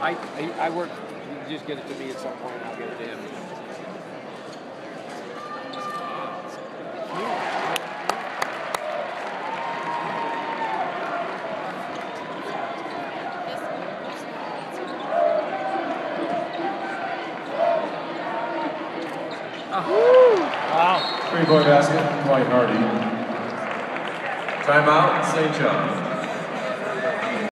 I work. You just get it to me at some point, and I'll get it to him. Wow. 3-point basket, Dwight Hardy. Timeout, St. John.